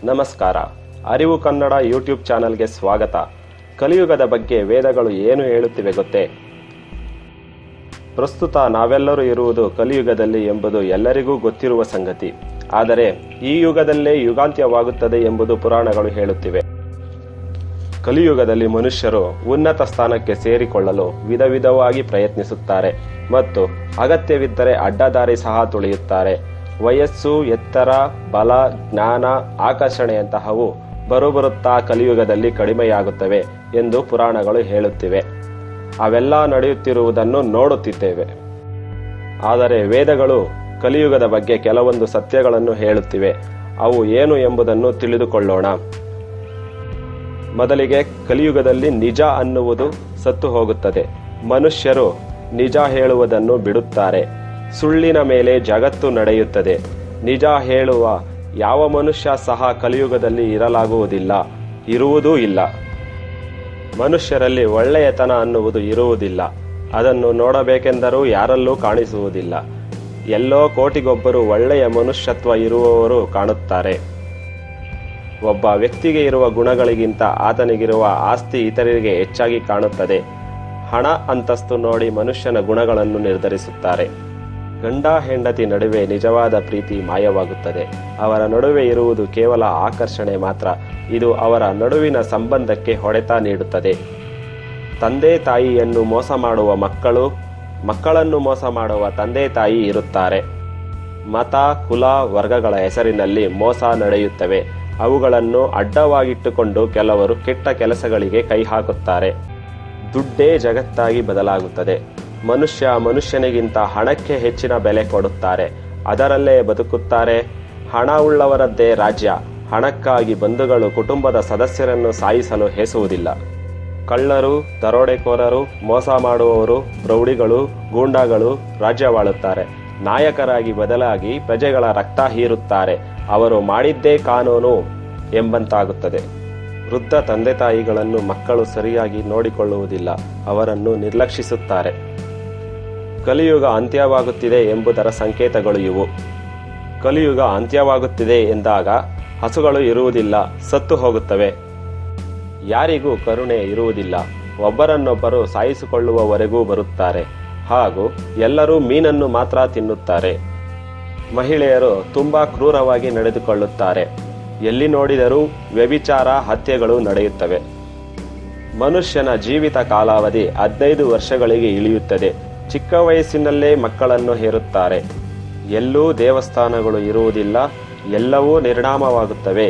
ನಮಸ್ಕಾರ. ಅರಿವು ಕನ್ನಡ ಯೂಟ್ಯೂಬ್ ಚಾನಲ್ಗೆ ಸ್ವಾಗತ. ಕಲಿಯುಗದ ಬಗ್ಗೆ ವೇದಗಳು ಏನು ಹೇಳುತ್ತಿವೆ ಗೊತ್ತೇ? ಪ್ರಸ್ತುತ ನಾವೆಲ್ಲರೂ ಇರುವುದು ಕಲಿಯುಗದಲ್ಲಿ ಎಂಬುದು ಎಲ್ಲರಿಗೂ ಗೊತ್ತಿರುವ ಸಂಗತಿ. ಆದರೆ ಈ ಯುಗದಲ್ಲೇ ಯುಗಾಂತ್ಯವಾಗುತ್ತದೆ ಎಂಬುದು ಪುರಾಣಗಳು ಹೇಳುತ್ತಿವೆ. ಕಲಿಯುಗದಲ್ಲಿ ಮನುಷ್ಯರು ಉನ್ನತ ಸ್ಥಾನಕ್ಕೆ ಸೇರಿಕೊಳ್ಳಲು ವಿಧವಾಗಿ ಪ್ರಯತ್ನಿಸುತ್ತಾರೆ ಮತ್ತು ಅಗತ್ಯವಿದ್ದರೆ ಅಡ್ಡದಾರಿ ಸಹ ತುಳಿಯುತ್ತಾರೆ. ವಯಸ್ಸು, ಎತ್ತರ, ಬಲ, ಜ್ಞಾನ, ಆಕರ್ಷಣೆಯಂತಹವು ಬರುತ್ತಾ ಕಲಿಯುಗದಲ್ಲಿ ಕಡಿಮೆಯಾಗುತ್ತವೆ ಎಂದು ಪುರಾಣಗಳು ಹೇಳುತ್ತಿವೆ. ಅವೆಲ್ಲ ನಡೆಯುತ್ತಿರುವುದನ್ನು ನೋಡುತ್ತಿದ್ದೇವೆ. ಆದರೆ ವೇದಗಳು ಕಲಿಯುಗದ ಬಗ್ಗೆ ಕೆಲವೊಂದು ಸತ್ಯಗಳನ್ನು ಹೇಳುತ್ತಿವೆ. ಅವು ಏನು ಎಂಬುದನ್ನು ತಿಳಿದುಕೊಳ್ಳೋಣ. ಮೊದಲಿಗೆ, ಕಲಿಯುಗದಲ್ಲಿ ನಿಜ ಅನ್ನುವುದು ಸತ್ತು ಹೋಗುತ್ತದೆ. ಮನುಷ್ಯರು ನಿಜ ಹೇಳುವುದನ್ನು ಬಿಡುತ್ತಾರೆ. ಸುಳ್ಳಿನ ಮೇಲೆ ಜಗತ್ತು ನಡೆಯುತ್ತದೆ. ನಿಜ ಹೇಳುವ ಯಾವ ಮನುಷ್ಯ ಸಹ ಕಲಿಯುಗದಲ್ಲಿ ಇರಲಾಗುವುದಿಲ್ಲ, ಇರುವುದೂ ಇಲ್ಲ. ಮನುಷ್ಯರಲ್ಲಿ ಒಳ್ಳೆಯತನ ಅನ್ನುವುದು ಇರುವುದಿಲ್ಲ. ಅದನ್ನು ನೋಡಬೇಕೆಂದರೂ ಯಾರಲ್ಲೂ ಕಾಣಿಸುವುದಿಲ್ಲ. ಎಲ್ಲೋ ಕೋಟಿಗೊಬ್ಬರು ಒಳ್ಳೆಯ ಮನುಷ್ಯತ್ವ ಇರುವವರು ಕಾಣುತ್ತಾರೆ. ಒಬ್ಬ ವ್ಯಕ್ತಿಗೆ ಇರುವ ಗುಣಗಳಿಗಿಂತ ಆತನಿಗಿರುವ ಆಸ್ತಿ ಇತರರಿಗೆ ಹೆಚ್ಚಾಗಿ ಕಾಣುತ್ತದೆ. ಹಣ, ಅಂತಸ್ತು ನೋಡಿ ಮನುಷ್ಯನ ಗುಣಗಳನ್ನು ನಿರ್ಧರಿಸುತ್ತಾರೆ. ಗಂಡ ಹೆಂಡತಿ ನಡುವೆ ನಿಜವಾದ ಪ್ರೀತಿ ಮಾಯವಾಗುತ್ತದೆ. ಅವರ ನಡುವೆ ಇರುವುದು ಕೇವಲ ಆಕರ್ಷಣೆ ಮಾತ್ರ. ಇದು ಅವರ ನಡುವಿನ ಸಂಬಂಧಕ್ಕೆ ಹೊಡೆತ ನೀಡುತ್ತದೆ. ತಂದೆ ತಾಯಿಯನ್ನು ಮೋಸ ಮಾಡುವ ಮಕ್ಕಳು, ಮಕ್ಕಳನ್ನು ಮೋಸ ಮಾಡುವ ತಂದೆ ತಾಯಿ ಇರುತ್ತಾರೆ. ಮತ, ಕುಲ, ವರ್ಗಗಳ ಹೆಸರಿನಲ್ಲಿ ಮೋಸ ನಡೆಯುತ್ತವೆ. ಅವುಗಳನ್ನು ಅಡ್ಡವಾಗಿಟ್ಟುಕೊಂಡು ಕೆಲವರು ಕೆಟ್ಟ ಕೆಲಸಗಳಿಗೆ ಕೈ ಹಾಕುತ್ತಾರೆ. ದುಡ್ಡೇ ಜಗತ್ತಾಗಿ ಬದಲಾಗುತ್ತದೆ. ಮನುಷ್ಯನಿಗಿಂತ ಹಣಕ್ಕೆ ಹೆಚ್ಚಿನ ಬೆಲೆ ಕೊಡುತ್ತಾರೆ. ಅದರಲ್ಲೇ ಬದುಕುತ್ತಾರೆ. ಹಣ ಉಳ್ಳವರದ್ದೇ ರಾಜ್ಯ. ಹಣಕ್ಕಾಗಿ ಬಂಧುಗಳು ಕುಟುಂಬದ ಸದಸ್ಯರನ್ನು ಸಾಯಿಸಲು ಹೆಸುವುದಿಲ್ಲ. ಕಳ್ಳರು, ದರೋಡೆಕೋರರು, ಮೋಸ ಮಾಡುವವರು, ರೌಡಿಗಳು, ಗೂಂಡಾಗಳು ರಾಜ್ಯವಾಳುತ್ತಾರೆ. ನಾಯಕರಾಗಿ ಬದಲಾಗಿ ಪ್ರಜೆಗಳ ರಕ್ತ ಹೀರುತ್ತಾರೆ. ಅವರು ಮಾಡಿದ್ದೇ ಕಾನೂನು ಎಂಬಂತಾಗುತ್ತದೆ. ವೃದ್ಧ ತಂದೆ ತಾಯಿಗಳನ್ನು ಮಕ್ಕಳು ಸರಿಯಾಗಿ ನೋಡಿಕೊಳ್ಳುವುದಿಲ್ಲ. ಅವರನ್ನು ನಿರ್ಲಕ್ಷಿಸುತ್ತಾರೆ. ಕಲಿಯುಗ ಅಂತ್ಯವಾಗುತ್ತಿದೆ ಎಂಬುದರ ಸಂಕೇತಗಳು ಇವು. ಕಲಿಯುಗ ಅಂತ್ಯವಾಗುತ್ತಿದೆ ಎಂದಾಗ ಹಸುಗಳು ಇರುವುದಿಲ್ಲ, ಸತ್ತು ಹೋಗುತ್ತವೆ. ಯಾರಿಗೂ ಕರುಣೆ ಇರುವುದಿಲ್ಲ. ಒಬ್ಬರನ್ನೊಬ್ಬರು ಸಾಯಿಸಿಕೊಳ್ಳುವವರೆಗೂ ಬರುತ್ತಾರೆ. ಹಾಗೂ ಎಲ್ಲರೂ ಮೀನನ್ನು ಮಾತ್ರ ತಿನ್ನುತ್ತಾರೆ. ಮಹಿಳೆಯರು ತುಂಬಾ ಕ್ರೂರವಾಗಿ ನಡೆದುಕೊಳ್ಳುತ್ತಾರೆ. ಎಲ್ಲಿ ನೋಡಿದರೂ ವ್ಯಭಿಚಾರ, ಹತ್ಯೆಗಳು ನಡೆಯುತ್ತವೆ. ಮನುಷ್ಯನ ಜೀವಿತ ಕಾಲಾವಧಿ 15 ವರ್ಷಗಳಿಗೆ ಇಳಿಯುತ್ತದೆ. ಚಿಕ್ಕ ವಯಸ್ಸಿನಲ್ಲೇ ಮಕ್ಕಳನ್ನು ಹೇರುತ್ತಾರೆ. ಎಲ್ಲೂ ದೇವಸ್ಥಾನಗಳು ಇರುವುದಿಲ್ಲ. ಎಲ್ಲವೂ ನಿರ್ನಾಮವಾಗುತ್ತವೆ.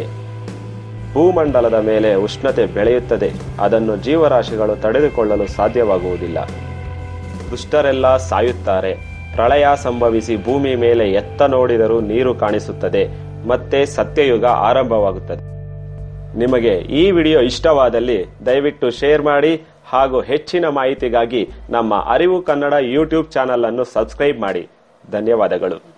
ಭೂಮಂಡಲದ ಮೇಲೆ ಉಷ್ಣತೆ ಬೆಳೆಯುತ್ತದೆ. ಅದನ್ನು ಜೀವರಾಶಿಗಳು ತಡೆದುಕೊಳ್ಳಲು ಸಾಧ್ಯವಾಗುವುದಿಲ್ಲ. ದುಷ್ಟರೆಲ್ಲ ಸಾಯುತ್ತಾರೆ. ಪ್ರಳಯ ಸಂಭವಿಸಿ ಭೂಮಿ ಮೇಲೆ ಎತ್ತ ನೋಡಿದರೂ ನೀರು ಕಾಣಿಸುತ್ತದೆ. ಮತ್ತೆ ಸತ್ಯಯುಗ ಆರಂಭವಾಗುತ್ತದೆ. ನಿಮಗೆ ಈ ವಿಡಿಯೋ ಇಷ್ಟವಾದಲ್ಲಿ ದಯವಿಟ್ಟು ಶೇರ್ ಮಾಡಿ ಹಾಗೂ ಹೆಚ್ಚಿನ ಮಾಹಿತಿಗಾಗಿ ನಮ್ಮ ಅರಿವು ಕನ್ನಡ ಯೂಟ್ಯೂಬ್ ಚಾನಲ್ ಅನ್ನು ಸಬ್ಸ್ಕ್ರೈಬ್ ಮಾಡಿ. ಧನ್ಯವಾದಗಳು.